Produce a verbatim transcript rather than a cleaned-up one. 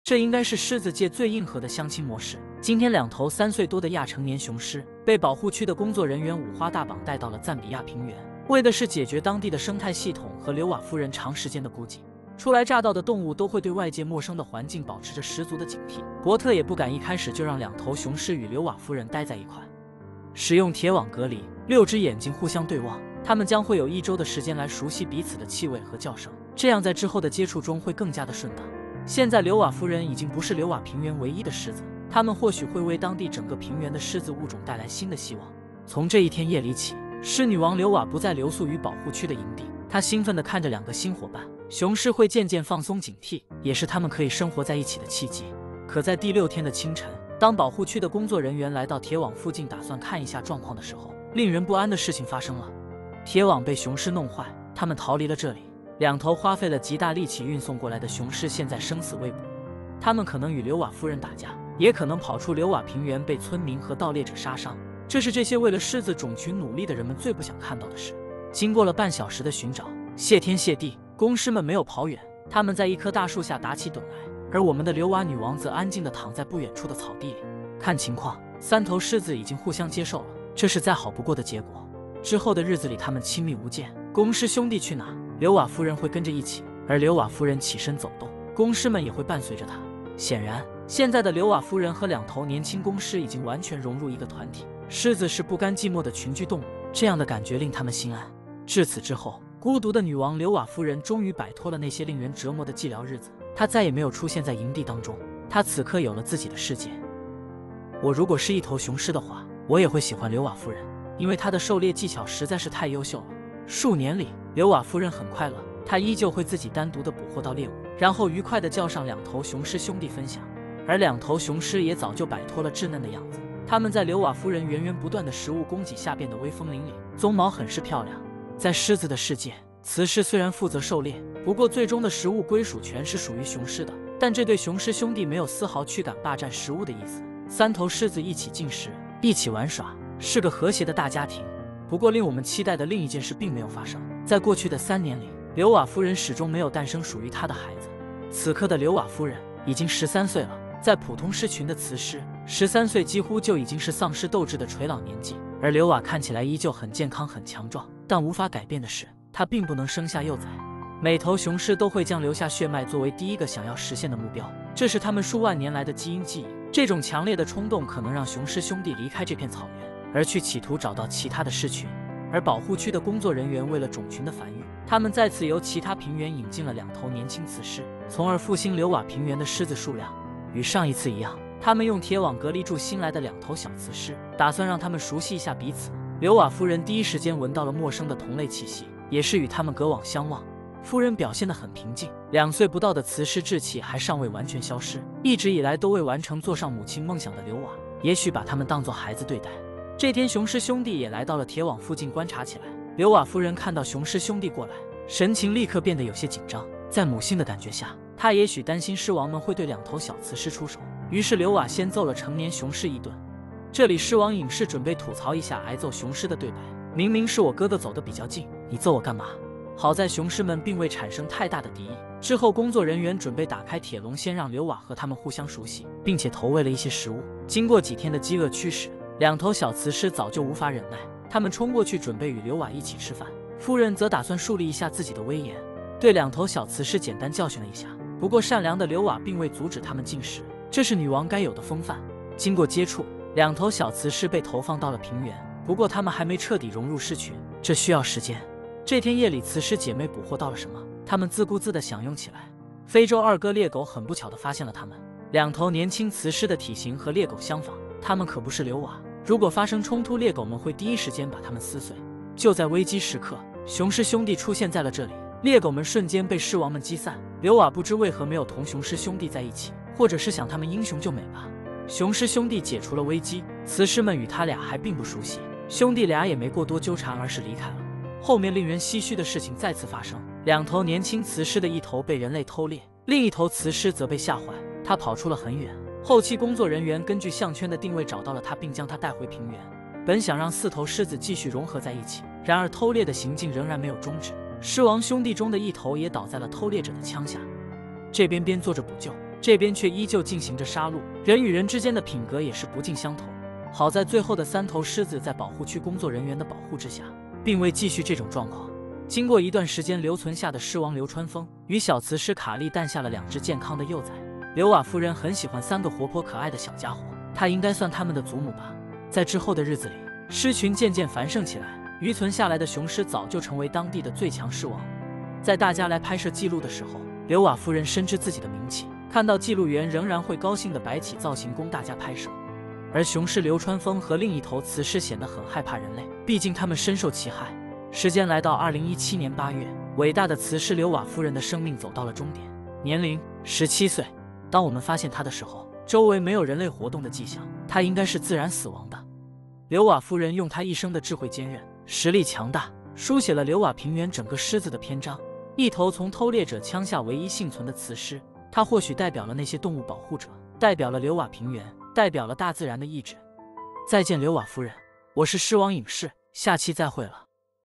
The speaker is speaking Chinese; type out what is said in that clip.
这应该是狮子界最硬核的相亲模式。今天，两头三岁多的亚成年雄狮被保护区的工作人员五花大绑带到了赞比亚平原，为的是解决当地的生态系统和刘瓦夫人长时间的孤寂。初来乍到的动物都会对外界陌生的环境保持着十足的警惕，伯特也不敢一开始就让两头雄狮与刘瓦夫人待在一块。使用铁网隔离，六只眼睛互相对望，它们将会有一周的时间来熟悉彼此的气味和叫声，这样在之后的接触中会更加的顺当。现在刘瓦夫人已经不是刘瓦平原唯一的狮子，他们或许会为当地整个平原的狮子物种带来新的希望。从这一天夜里起，狮女王刘瓦不再留宿于保护区的营地，她兴奋地看着两个新伙伴，雄狮会渐渐放松警惕，也是他们可以生活在一起的契机。可在第六天的清晨，当保护区的工作人员来到铁网附近打算看一下状况的时候，令人不安的事情发生了。铁网被雄狮弄坏，他们逃离了这里。两头花费了极大力气运送过来的雄狮现在生死未卜，他们可能与刘瓦夫人打架，也可能跑出刘瓦平原被村民和盗猎者杀伤。这是这些为了狮子种群努力的人们最不想看到的事。经过了半小时的寻找，谢天谢地，公狮们没有跑远，他们在一棵大树下打起盹来，而我们的刘瓦女王则安静地躺在不远处的草地里。看情况，三头狮子已经互相接受了，这是再好不过的结果。之后的日子里，他们亲密无间。公狮兄弟去哪，刘瓦夫人会跟着一起，而刘瓦夫人起身走动，公狮们也会伴随着她。显然，现在的刘瓦夫人和两头年轻公狮已经完全融入一个团体。狮子是不甘寂寞的群居动物，这样的感觉令他们心安。至此之后，孤独的女王刘瓦夫人终于摆脱了那些令人折磨的寂寥日子，她再也没有出现在营地当中，她此刻有了自己的世界。我如果是一头雄狮的话，我也会喜欢刘瓦夫人，因为她的狩猎技巧实在是太优秀了。数年里，刘瓦夫人很快乐，她依旧会自己单独的捕获到猎物，然后愉快的叫上两头雄狮兄弟分享。而两头雄狮也早就摆脱了稚嫩的样子，他们在刘瓦夫人源源不断的食物供给下变得威风凛凛，鬃毛很是漂亮。在狮子的世界，雌狮虽然负责狩猎，不过最终的食物归属权是属于雄狮的，但这对雄狮兄弟没有丝毫驱赶霸占食物的意思。三头狮子一起进食，一起玩耍，是个和谐的大家庭。不过令我们期待的另一件事并没有发生，在过去的三年里，刘瓦夫人始终没有诞生属于她的孩子。此刻的刘瓦夫人已经十三岁了，在普通狮群的雌狮，十三岁几乎就已经是丧失斗志的垂老年纪，而刘瓦看起来依旧很健康很强壮，但无法改变的是，她并不能生下幼崽。每头雄狮都会将留下血脉作为第一个想要实现的目标，这是他们数万年来的基因记忆。这种强烈的冲动可能让雄狮兄弟离开这片草原，而去企图找到其他的狮群。而保护区的工作人员为了种群的繁育，他们再次由其他平原引进了两头年轻雌狮，从而复兴刘瓦平原的狮子数量。与上一次一样，他们用铁网隔离住新来的两头小雌狮，打算让他们熟悉一下彼此。刘瓦夫人第一时间闻到了陌生的同类气息，也是与他们隔网相望。夫人表现得很平静，两岁不到的雌狮志气还尚未完全消失，一直以来都未完成坐上母亲梦想的刘瓦，也许把他们当作孩子对待。这天，雄狮兄弟也来到了铁网附近观察起来。刘瓦夫人看到雄狮兄弟过来，神情立刻变得有些紧张。在母亲的感觉下，她也许担心狮王们会对两头小雌狮出手，于是刘瓦先揍了成年雄狮一顿。这里狮王影视准备吐槽一下挨揍雄狮的对白，明明是我哥哥走得比较近，你揍我干嘛？好在雄狮们并未产生太大的敌意。之后，工作人员准备打开铁笼，先让刘瓦和他们互相熟悉，并且投喂了一些食物。经过几天的饥饿驱使，两头小雌狮早就无法忍耐，他们冲过去准备与刘瓦一起吃饭。夫人则打算树立一下自己的威严，对两头小雌狮简单教训了一下。不过善良的刘瓦并未阻止他们进食，这是女王该有的风范。经过接触，两头小雌狮被投放到了平原，不过他们还没彻底融入狮群，这需要时间。这天夜里，雌狮姐妹捕获到了什么？她们自顾自地享用起来。非洲二哥猎狗很不巧地发现了它们。两头年轻雌狮的体型和猎狗相仿，它们可不是刘瓦。如果发生冲突，猎狗们会第一时间把它们撕碎。就在危机时刻，雄狮兄弟出现在了这里，猎狗们瞬间被狮王们击散。刘瓦不知为何没有同雄狮兄弟在一起，或者是想他们英雄救美吧。雄狮兄弟解除了危机，雌狮们与他俩还并不熟悉，兄弟俩也没过多纠缠，而是离开了。后面令人唏嘘的事情再次发生，两头年轻雌狮的一头被人类偷猎，另一头雌狮则被吓坏，它跑出了很远。后期工作人员根据项圈的定位找到了它，并将它带回平原。本想让四头狮子继续融合在一起，然而偷猎的行径仍然没有终止，狮王兄弟中的一头也倒在了偷猎者的枪下。这边边做着补救， 这边却依旧进行着杀戮，人与人之间的品格也是不尽相同。好在最后的三头狮子在保护区工作人员的保护之下，并未继续这种状况。经过一段时间留存下的狮王流川枫与小雌狮卡莉诞下了两只健康的幼崽。刘瓦夫人很喜欢三个活泼可爱的小家伙，她应该算他们的祖母吧。在之后的日子里，狮群渐渐繁盛起来，余存下来的雄狮早就成为当地的最强狮王。在大家来拍摄记录的时候，刘瓦夫人深知自己的名气，看到记录员仍然会高兴地摆起造型供大家拍摄。而雄狮流川枫和另一头雌狮显得很害怕人类，毕竟他们深受其害。时间来到二零一七年八月，伟大的雌狮刘瓦夫人的生命走到了终点，年龄十七岁。当我们发现她的时候，周围没有人类活动的迹象，她应该是自然死亡的。刘瓦夫人用她一生的智慧坚韧、实力强大，书写了刘瓦平原整个狮子的篇章。一头从偷猎者枪下唯一幸存的雌狮，它或许代表了那些动物保护者，代表了刘瓦平原，代表了大自然的意志。再见，刘瓦夫人，我是狮王影视，下期再会了。